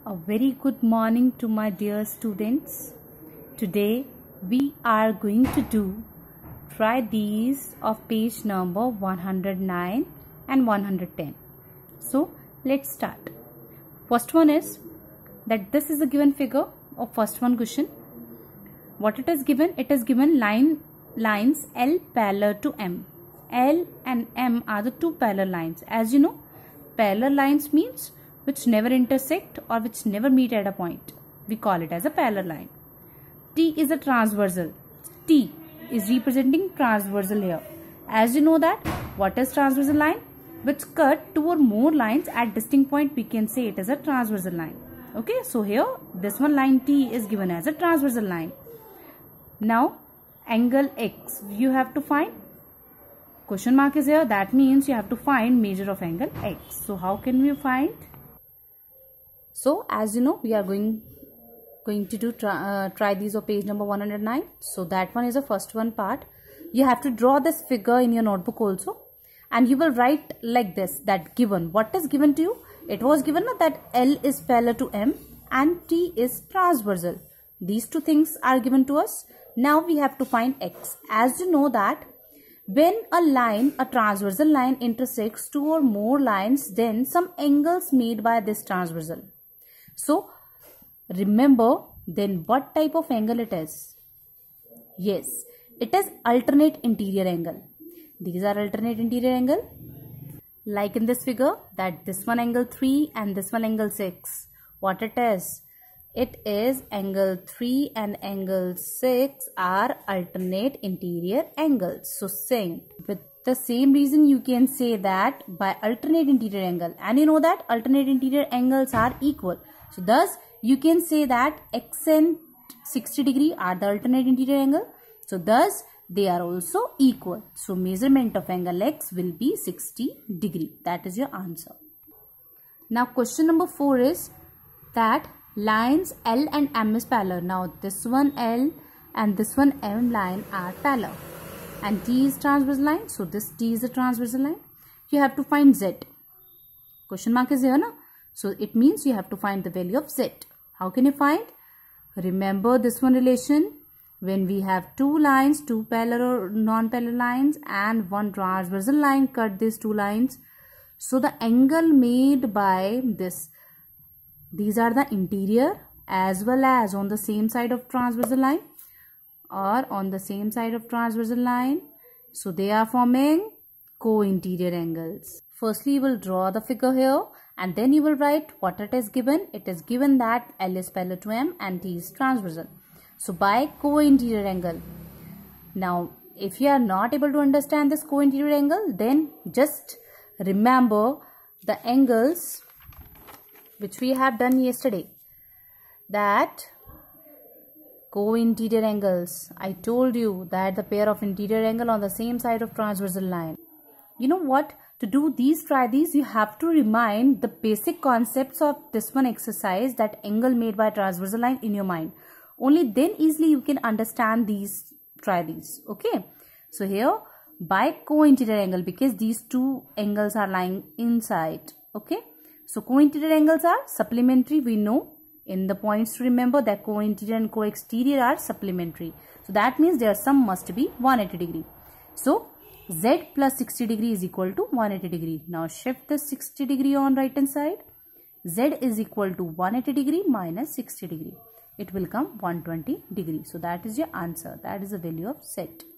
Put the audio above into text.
A very good morning to my dear students. Today we are going to try these of page number 109 and 110. So let's start. First one is that this is a given figure of first one question. What it is given? It is given lines L parallel to M. L and M are the two parallel lines. As you know, parallel lines means which never intersect or which never meet at a point. We call it as a parallel line. T is a transversal. T is representing transversal here. As you know that, what is transversal line? Which cut two or more lines at distinct point, we can say it is a transversal line. Okay, so here this one line T is given as a transversal line. Now angle X you have to find. Question mark is here, that means you have to find measure of angle X. So how can we find? So as you know, we are going to try these of page number 109. So that one is the first one part. You have to draw this figure in your notebook also, and you will write like this, that given. What is given to you? It was given that L is parallel to M and T is transversal. These two things are given to us. Now we have to find X. As you know that when a transversal line intersects two or more lines, then some angles made by this transversal. So remember then what type of angle it is? Yes, it is alternate interior angle. These are alternate interior angle. Like in this figure, that this one angle 3 and this one angle 6. What it is? It is angle 3 and angle 6 are alternate interior angles. So same. With the same reason you can say that by alternate interior angle. And you know that alternate interior angles are equal. So thus you can say that X and 60 degree are the alternate interior angle. So thus they are also equal. So measurement of angle X will be 60 degree. That is your answer. Now question number 4 is that lines L and M is parallel. Now this one L and this one M line are parallel. And T is transversal line. So this T is a transversal line. You have to find Z. Question mark is here, na? So it means you have to find the value of Z. How can you find? Remember this one relation. When we have two lines, two parallel or non-parallel lines and one transversal line cut these two lines. So the angle made by this, these are the interior as well as on the same side of transversal line or on the same side of transversal line. So they are forming co-interior angles. Firstly, you will draw the figure here and then you will write what it is given. It is given that L is parallel to M and T is transversal. So by co-interior angle. Now, if you are not able to understand this co-interior angle, then just remember the angles which we have done yesterday. That co-interior angles. I told you that the pair of interior angle on the same side of transversal line. You know what? To do these, try these, you have to remind the basic concepts of this one exercise, that angle made by transversal line in your mind. Only then easily you can understand these, try these. Okay. So here by co-interior angle, because these two angles are lying inside. Okay. So co-interior angles are supplementary. We know in the points to remember that co-interior and co-exterior are supplementary. So that means their sum must be 180 degree. So Z plus 60 degree is equal to 180 degree. Now shift the 60 degree on right hand side. Z is equal to 180 degree minus 60 degree. It will come 120 degree. So that is your answer. That is the value of Z.